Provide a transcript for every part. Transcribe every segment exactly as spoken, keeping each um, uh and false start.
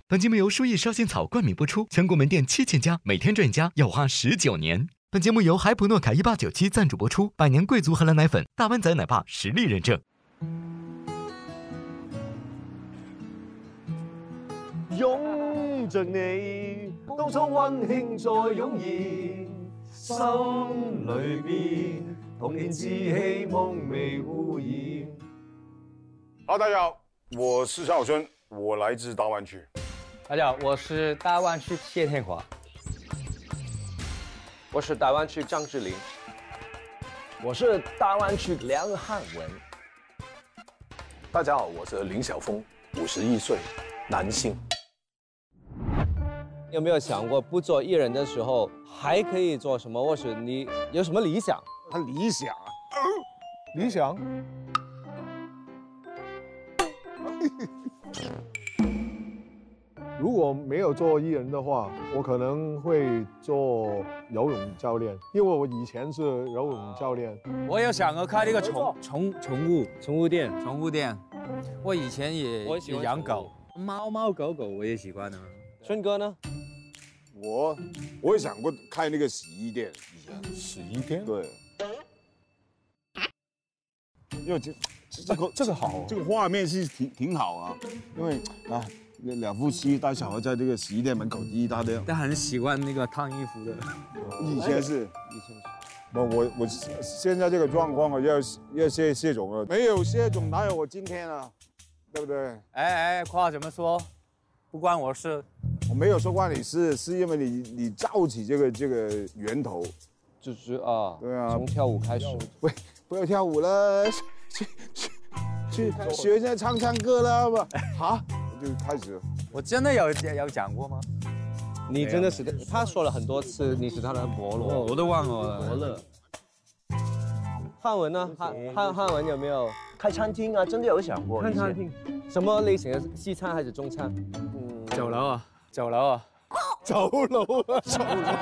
本节目由舒逸烧仙草冠名播出，全国门店七千家，每天赚一家，要花十九年。本节目由海普诺凯一八九七赞助播出，百年贵族荷兰奶粉，大湾仔奶爸实力认证。 擁着你，當初溫馨再湧現，心裏邊童年稚氣夢未污染。 好，大家好，我是陈小春，我来自大湾区。 大家好，我是大湾区谢天华。 我是大湾区张智霖。我是大湾区梁汉文。大家好，我是林晓峰，五十一岁，男性。 有没有想过不做艺人的时候还可以做什么，或是你有什么理想？ 他理想啊， 理想。如果没有做艺人的话，我可能会做游泳教练，因为我以前是游泳教练。 我有想过开那个宠宠宠物宠物店， 宠物店。我以前也我也喜欢也养狗，猫猫狗狗我也喜欢的。 春哥呢？ 我我也想过开那个洗衣店，以前洗衣店？ 对，因为这这个这个好， 这个画面是挺挺好啊，因为啊。两夫妻带小孩在这个洗衣店门口滴答的， 但很喜欢那个烫衣服的。 以前是，以前是。我我我现在这个状况啊，要要谢谢总了，没有谢总哪有我今天啊，对不对？ 哎哎，话怎么说？不关我事。 我没有说关你事，是因为你你造起这个这个源头， 就是啊， 对啊， 从跳舞开始。 不不要跳舞了，去去去学人家唱唱歌了吧？好。就开始， 我真的有有讲过吗？ 你真的是，他说了很多次，你是他的伯乐， 我都忘了。 伯乐。汉文呢？汉汉汉文有没有开餐厅啊？真的有想过。 开餐厅，什么类型的？西餐还是中餐？ 嗯，酒楼啊，酒楼啊， 酒楼啊，酒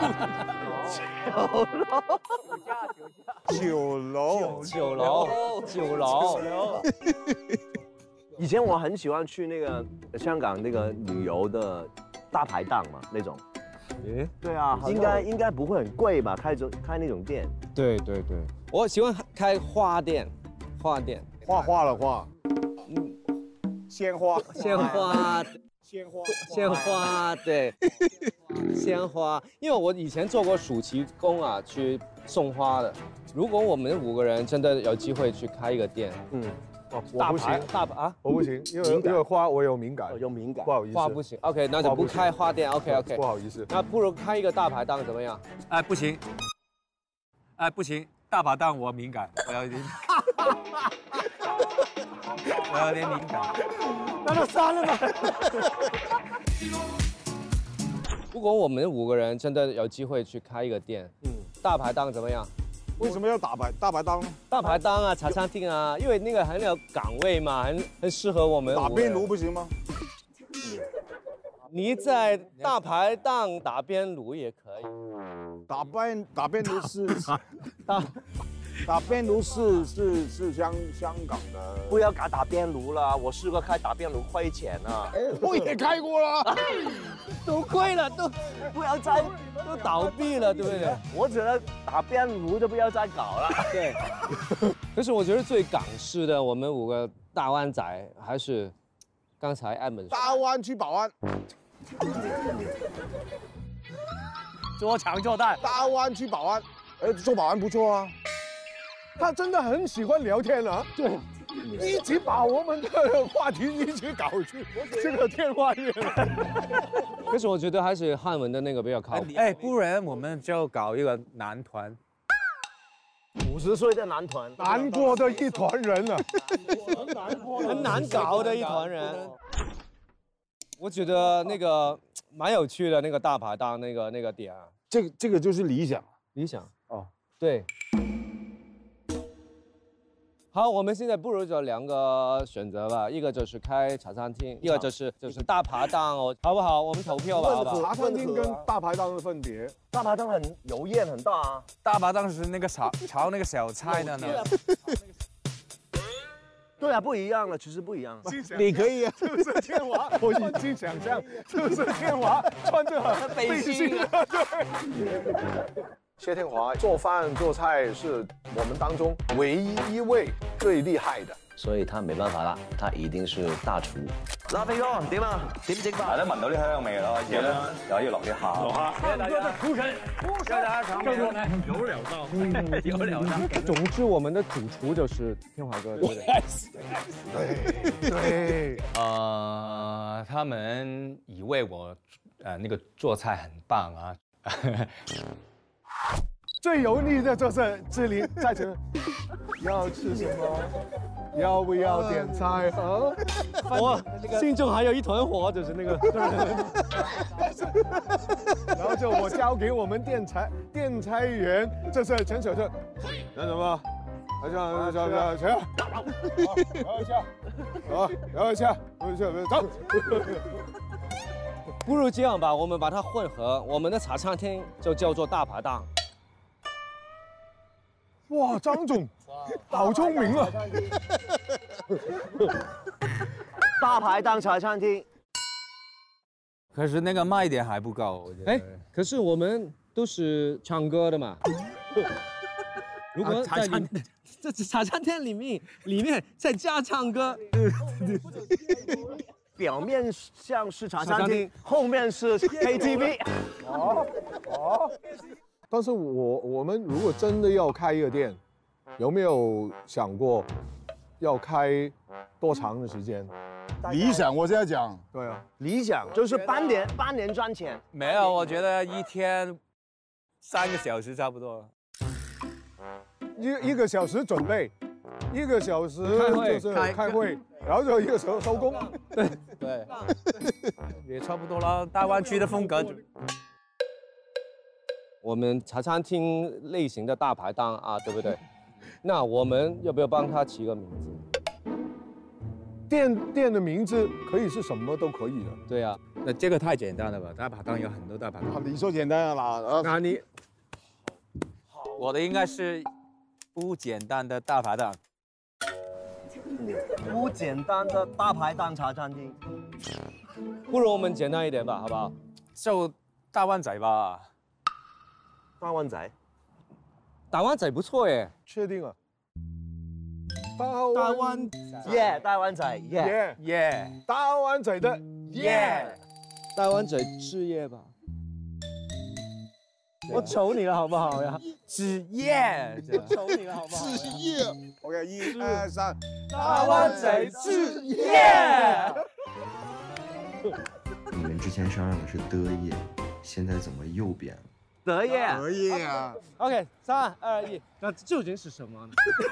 楼， 酒楼，酒楼，酒楼。 以前我很喜欢去那个香港那个旅游的大排档嘛，那种。诶，对啊，应该应该不会很贵吧？开种开那种店。 对对对，我喜欢开花店，花店， 画画的画，嗯，鲜花， 鲜花， 鲜花， 鲜花，对，鲜花。因为我以前做过暑期工啊，去送花的。如果我们五个人真的有机会去开一个店，嗯。 哦，我不行， 大牌啊， 我不行，因为因为花我有敏感， 有敏感， 不好意思， 花不行。OK， 那就不开花店。OK OK， 不好意思， 那不如开一个大排档怎么样？ 哎，不行，哎，不行，大排档我敏感，我有点，我有点敏感。 那就删了吧。如果我们五个人真的有机会去开一个店，嗯，大排档怎么样？ 为什么要打牌大排档呢？ 大排档啊，茶餐厅啊，因为那个很有岗位嘛，很很适合我们。 打边炉不行吗？ 你在大排档打边炉也可以。 打边打边炉是打打边炉是是是香香港的。 不要搞打边炉了，我试过开打边炉亏钱啊。 我也开过了， 都亏了，都不要再都倒闭了，对不对？ 我觉得打边炉就不要再搞了。 对。可是我觉得最港式的，我们五个大湾仔还是刚才艾文说大湾区保安。 做强做大， 大湾区保安，哎，做保安不错啊。 他真的很喜欢聊天啊，对，一起把我们的话题一起搞去这个天外面。 可是我觉得还是汉文的那个比较靠谱。 哎，不然我们就搞一个男团。 五十岁的男团， 难过的一团人啊， 很难过，很难搞的一团人。我觉得那个蛮有趣的，那个大排档那个那个点啊， 这个这个就是理想， 理想哦，对。好，我们现在不如就两个选择吧，一个就是开茶餐厅，一个就是就是大排档哦，好不好？我们投票吧，好不好？ 茶餐厅跟大排档的分别， 大排档很油烟很大啊， 大排档是那个炒炒那个小菜的呢。 对啊，不一样了，其实不一样。 你可以啊，是不是天华？我已经想象，是不是天华穿着背心啊？对。谢天华做饭做菜是我们當中唯一一位最厲害的。 所以他沒辦法啦，他一定是大廚。 嗱，飛哥點啊？點整法？ 大家聞到啲香味咯，而且咧又要落啲蝦。落蝦。謝謝大家。出神，教大家嘗試。有料到，有料到。 總之，我們的主廚就是天華哥，對不對？ 對對。 呃，他們以為我呃那個做菜很棒啊。 最油膩的就是志玲在這，要吃什麼？要不要點菜？啊？ 我心中還有一團火，就是那個。 然後就我交給我們電菜電菜員，這是陳小正，那什麼？來下來下來下來，搖一下，好，搖一下，搖一下，走。 不如這樣吧，我們把它混合，我們的茶餐廳就叫做大排檔。 哇，張總，好聰明啊！ 大排檔茶餐廳， 可是那個賣點還不夠，我覺得。 哎，可是我們都是唱歌的嘛。如果在裡這茶餐廳裡面，裡面再加唱歌， 表面像是茶餐廳，後面是 K T V。 哦哦。 但是我我們如果真的要開一個店，有沒有想過要開多長的時間？ 理想我現在講， 對啊， 理想就是半年半年賺錢。 沒有，我覺得一天三個小時差不多。 一一個小時準備，一個小時就是開會，然後就一個小時收工。 對對，也差不多啦。大灣區的風格。 我們茶餐廳類型的大排檔啊，對不對？那我們要不要幫他起個名字？ 店店的名字可以是什麼都可以的。 對啊， 那這個太簡單了吧？大排檔有很多大排檔。 你說簡單啦， 那你， 我的應該是不簡單的大排檔。 不簡單的大排檔茶餐廳。 不如我們簡單一點吧，好不好？ 就大灣仔吧。 大灣仔， 大灣仔不錯耶， 確定啊？ 大灣耶，大灣仔，耶耶， 大灣仔的耶， 大灣仔置業吧。我求你了，好不好呀？ 置業， 我求你了，好不好？ 置業 ，OK， 一二三， 大灣仔置業。 你們之前商量的是德業，現在怎麼又變了？ 德業， 德業啊 OK，三二一，那究竟是什麼呢？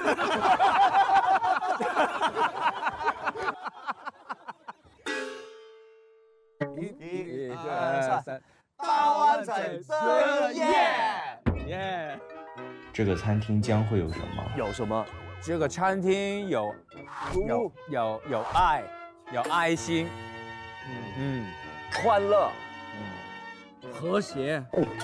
一、二、三，大灣仔德業， 耶！ 這個餐廳將會有什麼？ 有什麼？ 這個餐廳有有有有愛，有愛心，嗯嗯， 歡樂， 嗯，和諧。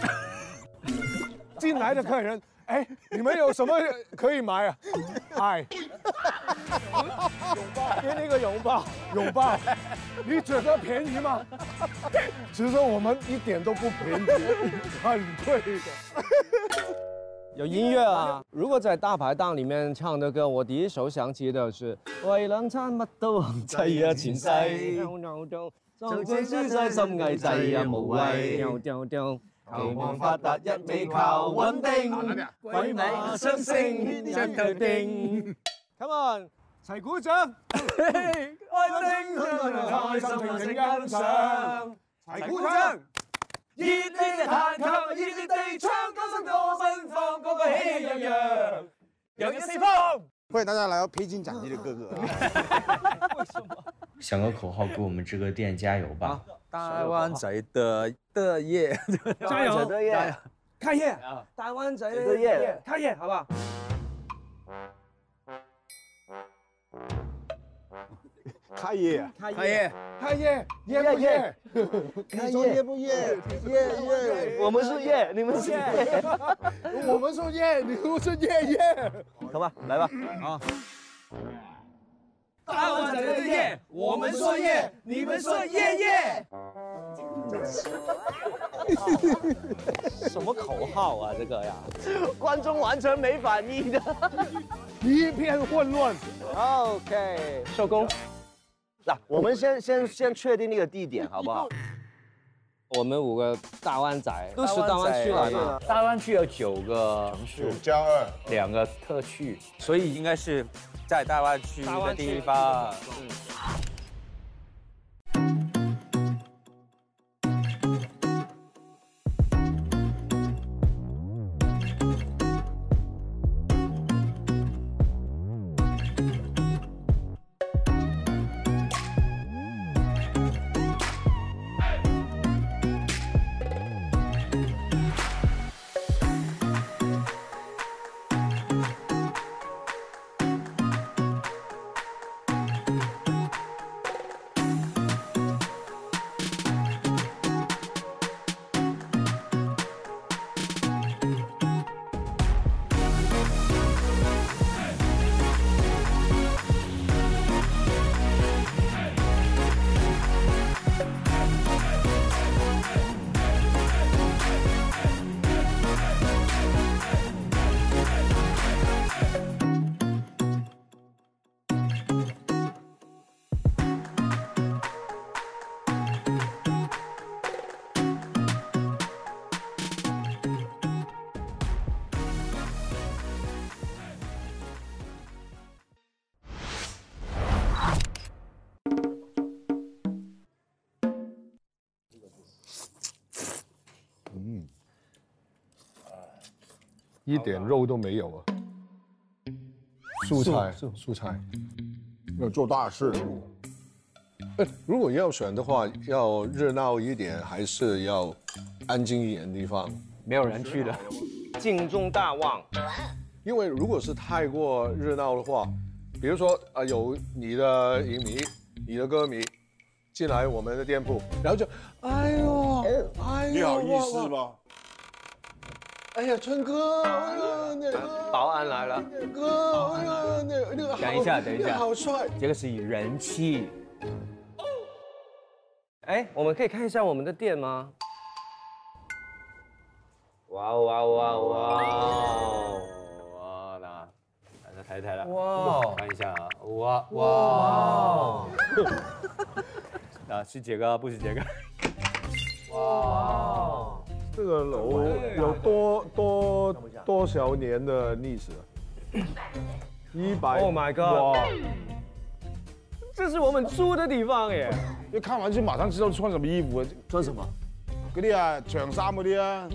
進來的客人，哎，你們有什麼可以買啊？愛，擁抱，給你一個擁抱，擁抱，你覺得便宜嗎？其實我們一點都不便宜，很貴的。 有音樂啊！如果在大排檔裡面唱的歌，我第一首想起的是為兩餐乜都齊啊，前世。就算輸在心藝滯啊，無謂。求望發達一味靠穩定，鬼馬雙星一頭定。Come on，齊鼓掌！開心開心情情欣賞，齊鼓掌！熱烈地彈琴，熱烈地唱，歌聲多奔放，個個喜氣洋洋，洋溢四方。 歡迎大家來到披荊斬棘的哥哥。 為什麼？ 想個口號，給我們這個店加油吧！ 大灣仔的的業， 加油！ 德業， 開業！大灣仔的業，開業，好不好？ 開業， 開開業， 開業，業不業？ 你說業不業？業業， 我們是業，你們是業， 我們說業，你們是業業。 好吧，來吧。 好。 大仔的夜，我们说夜，你们说夜夜。什么口号啊，这个呀？ 观众完全没反应的， 一片混乱。 OK， 收工。 那我们先先先确定那个地点好不好？ 我们五个大湾仔都是大湾区来的， 大湾区有九个城市， 加二， 两个特区，所以应该是在大湾区的地方。 一点肉都没有啊！蔬菜，蔬菜， 要做大事。 哎，如果要选的话，要热闹一点，还是要安静一点的地方？ 没有人去的， 敬重大旺。 因为如果是太过热闹的话，比如说啊，有你的影迷、你的歌迷进来我们的店铺，然后就，哎呦，哎呦， 你好意思吗？ 哎呀，春哥，哎呀，那个保安来了， 哥，哎呀，那那个， 等一下，等一下， 好帅， 这个是人气。 哎，我们可以看一下我们的店吗？哇哇哇哇！ 哇啦，来抬抬了， 哇， 看一下啊，哇哇！啊，是这个，不是这个。哇！ 这个楼有多多多少年的历史？一百 Oh my god！ 哇，这是我们住的地方耶！ 一看完就马上知道穿什么衣服， 穿什么？ 嗰啲啊，長衫嗰啲啊。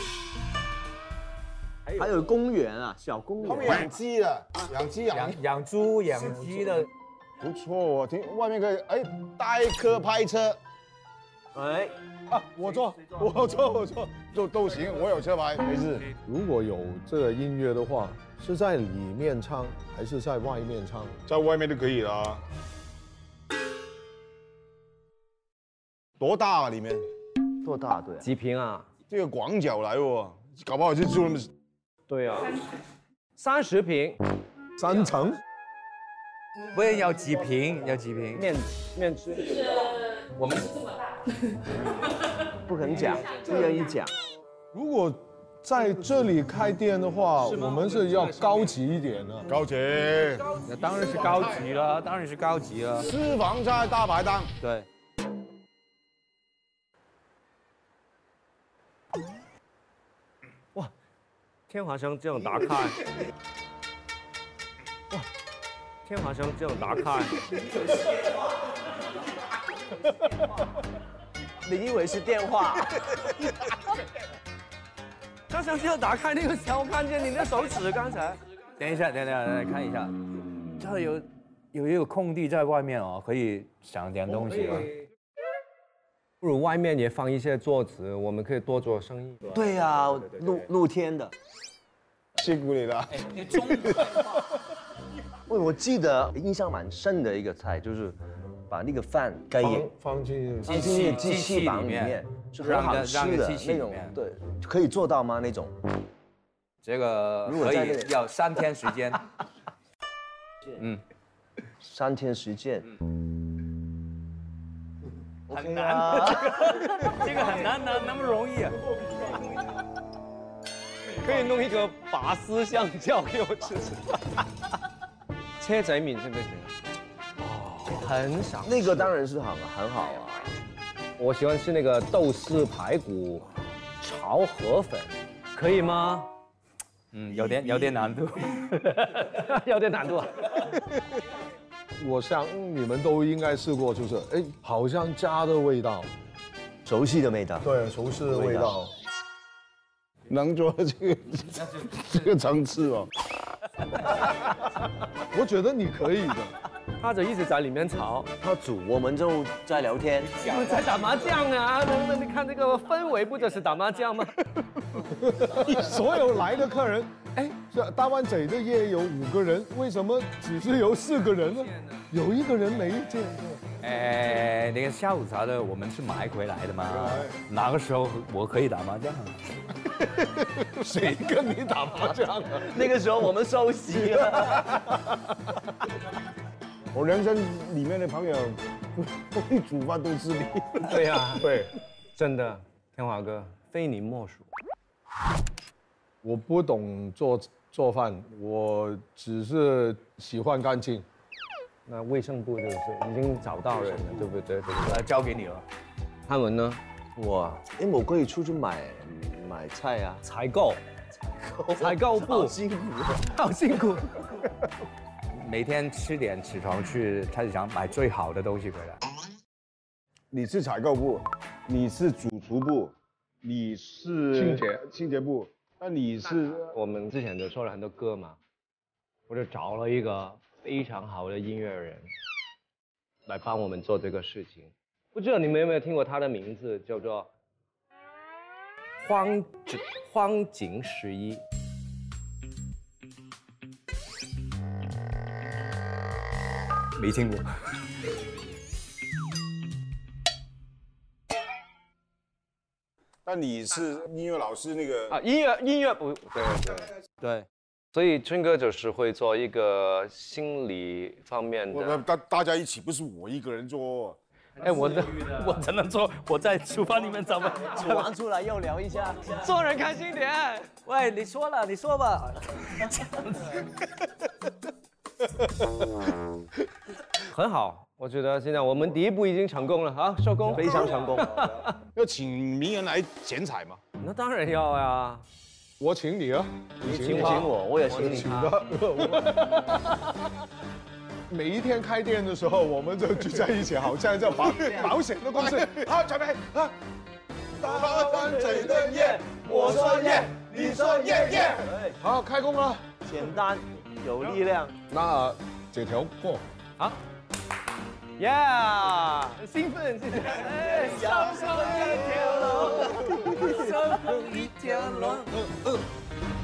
还有公园啊，小公园。 他们养鸡的，养鸡养养养猪养鸡的， 不错哦。听外面可以哎，代客拍车。 哎， 啊，我坐，我坐，我坐，都都行，我有车牌，没事。 如果有这个音乐的话，是在里面唱还是在外面唱？ 在外面都可以啦。多大啊？里面？ 多大？对、啊， 几平啊？ 这个广角来哦，搞不好就住那么。 对啊，三十平， 三层。 不是要几平？要几平？ 面面积。 我们不肯讲，不愿意讲。 如果在这里开店的话，我们是要高级一点的。 高级， 那当然是高级了，当然是高级了。 私房菜大排档， 对。 哇，天华香这样打开。哇，天华香这样打开。 你以为是电话？ 刚才就要打开那个时候，看见你的手指。刚才， 等一下，等一下，来看一下，这有有一个空地在外面哦，可以想点东西了。 不如外面也放一些桌子，我们可以多做生意。 对啊，露露天的。 辛苦你了。 你中。 我我记得印象蛮深的一个菜就是。把那个饭该也放进放进那个机器板里面，是很好吃的那种。对，可以做到吗？那种？ 这个可以要三天时间。嗯， 三天时间。 很难，这个这个很难，难那么容易啊？ 可以弄一个拔丝香蕉给我吃吃。车仔面識唔識整？哦，很少。 那个当然是很很好啊。 我喜歡吃那個豆絲排骨炒河粉，可以嗎？ 嗯，有點有點難度， 有點難度啊。 我想你們都應該試過，就是哎，好像家的味道， 熟悉的味道。 對，熟悉的味道。能做這個這個層次哦。我覺得你可以的。 他就一直在裡面炒， 他煮，我們就在聊天， 在打麻將啊！那那你看這個氛圍，不就是打麻將嗎？ 所有來的客人，哎，這大灣仔的夜有五個人，為什麼只是有四個人呢？有一個人沒見過。 哎，那個下午茶的我們是買回來的嘛，那個時候我可以打麻將啊。 誰跟你打麻將啊？ 那個時候我們休息了。 我人生里面的朋友，不會煮飯都是你。 對呀， 對， 真的，天華哥，非你莫屬。 我不懂做做飯，我只是喜歡乾淨。 那衛生部就是已經找到人了，對不對？對不對？ 交給你了。 漢文呢？ 我，因為我可以出去買買菜啊， 採購，採購部， 好辛苦， 好辛苦。 每天七點起床去菜市場買最好的東西回來。 你是採購部，你是主廚部，你是清潔清潔部，那你是我們之前就說了很多歌嘛，我就找了一個非常好的音樂人來幫我們做這個事情。不知道你們有沒有聽過他的名字，叫做荒井荒井十一。 沒聽過。 那你是音樂老師那個啊？音樂音樂不對對對，所以春哥就是會做一個心理方面的。 大大家一起，不是我一個人做。 哎，我的我只能做，我在廚房裡面怎麼煮完出來又聊一下， 做人開心點。 喂，你說了，你說吧。 很好，我覺得現在我們第一步已經成功了啊，收工， 非常成功。 要請名人來剪彩嗎？ 那當然要呀， 我請你啊， 你請我，我也請你。 每一天開店的時候，我們就聚在一起，好像叫保保險的公司。好，準備啊！大灣仔的夜，我說夜，你說夜夜。好，開工啦！ 簡單有力量。 那這條過。 好。Yeah， 很興奮，謝謝。哎，小小一條龍，小小一條龍。